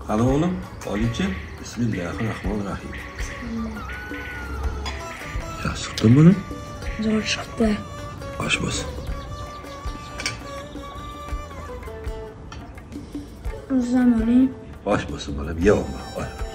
Qani o'g'lim, olingchi. Bismillahirrohmanirrohim. Ya siqdin buni? Zo'r chiqdi. Osh bo'lsin. O'zim oling. Osh bo'lsin bolam, yeyolma.